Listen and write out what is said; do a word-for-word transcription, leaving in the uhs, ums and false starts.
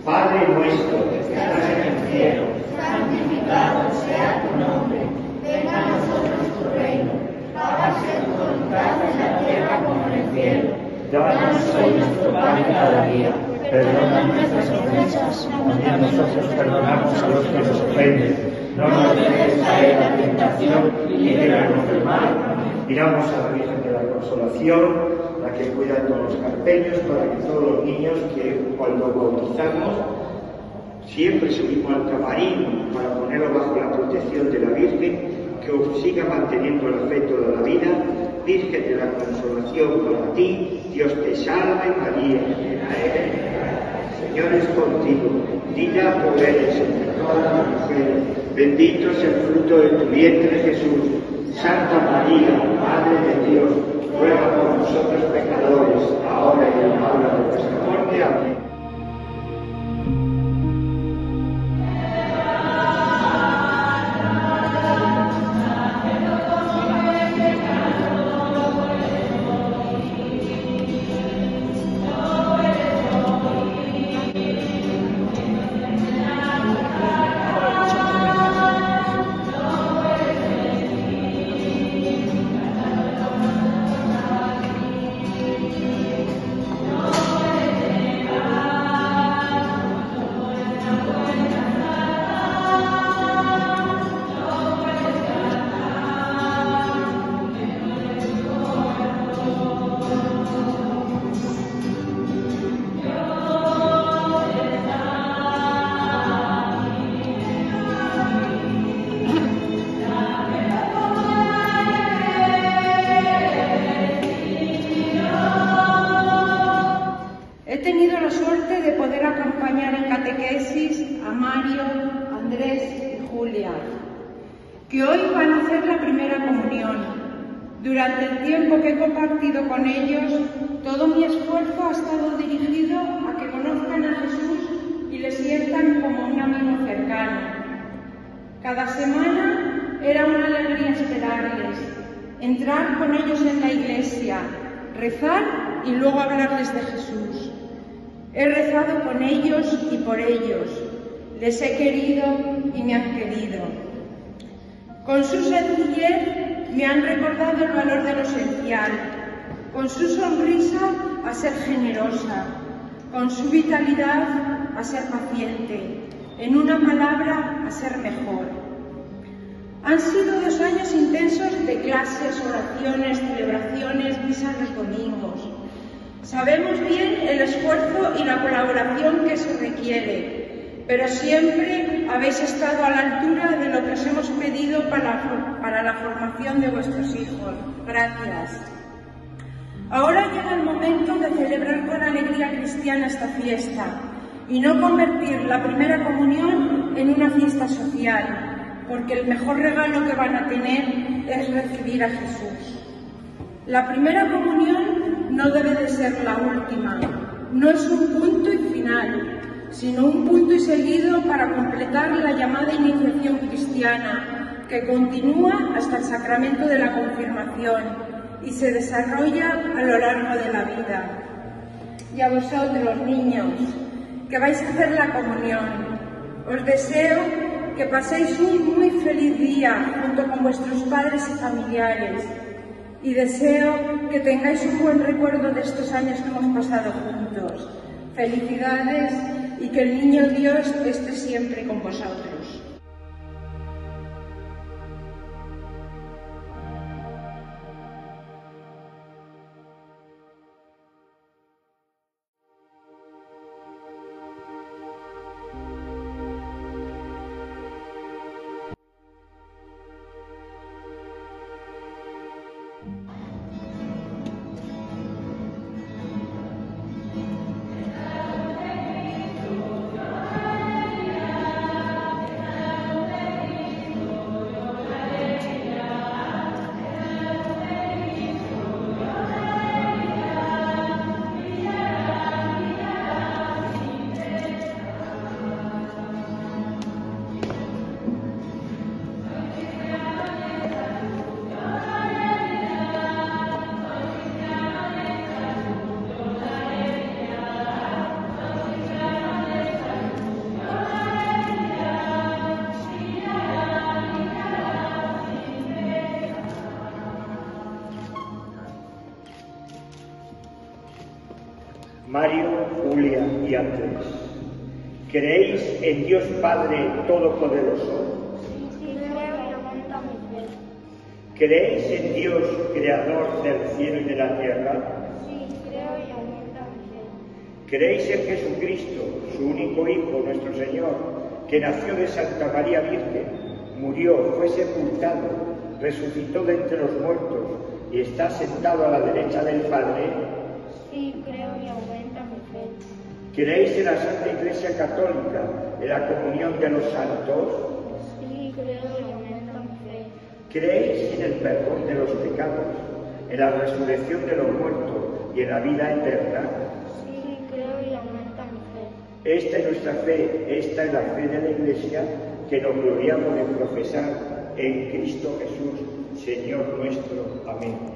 Padre nuestro que estás en el cielo, santificado sea tu nombre, venga a nosotros tu reino, hágase tu voluntad en la tierra como en el cielo. Danos hoy nuestro pan de cada día, perdona nuestras ofensas, como también nosotros perdonamos a los que nos ofenden. No nos dejes caer en la tentación y líbranos del mal. Miramos a la Virgen de la Consolación, la que cuida de todos los carpeños, para que todos los niños que cuando bautizamos siempre subimos al camarín para ponerlo bajo la protección de la Virgen, que os siga manteniendo la fe toda la vida. Virgen de la Consolación, para ti, Dios te salve María, llena eres de gracia, el Señor es contigo, bendita tú eres entre todas las mujeres, bendito es el fruto de tu vientre Jesús. Santa María, Madre de Dios, ruega por nosotros pecadores, ahora y en la hora de nuestra muerte. Amén. Que hoy van a hacer la primera comunión. Durante el tiempo que he compartido con ellos, todo mi esfuerzo ha estado dirigido a que conozcan a Jesús y le sientan como un amigo cercano. Cada semana era una alegría esperarles, entrar con ellos en la iglesia, rezar y luego hablarles de Jesús. He rezado con ellos y por ellos, les he querido y me han querido. Con su sencillez me han recordado el valor de lo esencial, con su sonrisa a ser generosa, con su vitalidad a ser paciente, en una palabra a ser mejor. Han sido dos años intensos de clases, oraciones, celebraciones, misas los domingos. Sabemos bien el esfuerzo y la colaboración que se requiere, pero siempre habéis estado a la altura de lo que os hemos pedido para, para la formación de vuestros hijos. Gracias. Ahora llega el momento de celebrar con alegría cristiana esta fiesta y no convertir la primera comunión en una fiesta social, porque el mejor regalo que van a tener es recibir a Jesús. La primera comunión no debe de ser la última, no es un punto y final, sino un punto y seguido para completar la llamada iniciación cristiana, que continúa hasta el sacramento de la confirmación y se desarrolla a lo largo de la vida. Y a vosotros, niños, que vais a hacer la comunión, os deseo que paséis un muy feliz día junto con vuestros padres y familiares, y deseo que tengáis un buen recuerdo de estos años que hemos pasado juntos. Felicidades y que el Niño Dios esté siempre con vosotros. Mario, Julia y Andrés. ¿Creéis en Dios Padre Todopoderoso? Sí, creo y aumenta mi fe. ¿Creéis en Dios Creador del cielo y de la tierra? Sí, creo y aumenta mi fe. ¿Creéis en Jesucristo, su único Hijo, nuestro Señor, que nació de Santa María Virgen, murió, fue sepultado, resucitó de entre los muertos y está sentado a la derecha del Padre? Sí, creo y aumenta mi fe. ¿Creéis en la Santa Iglesia Católica, en la comunión de los santos? Sí, creo y aumenta mi fe. ¿Creéis en el perdón de los pecados, en la resurrección de los muertos y en la vida eterna? Sí, creo y aumenta mi fe. Esta es nuestra fe, esta es la fe de la Iglesia que nos gloriamos de profesar en Cristo Jesús, Señor nuestro. Amén.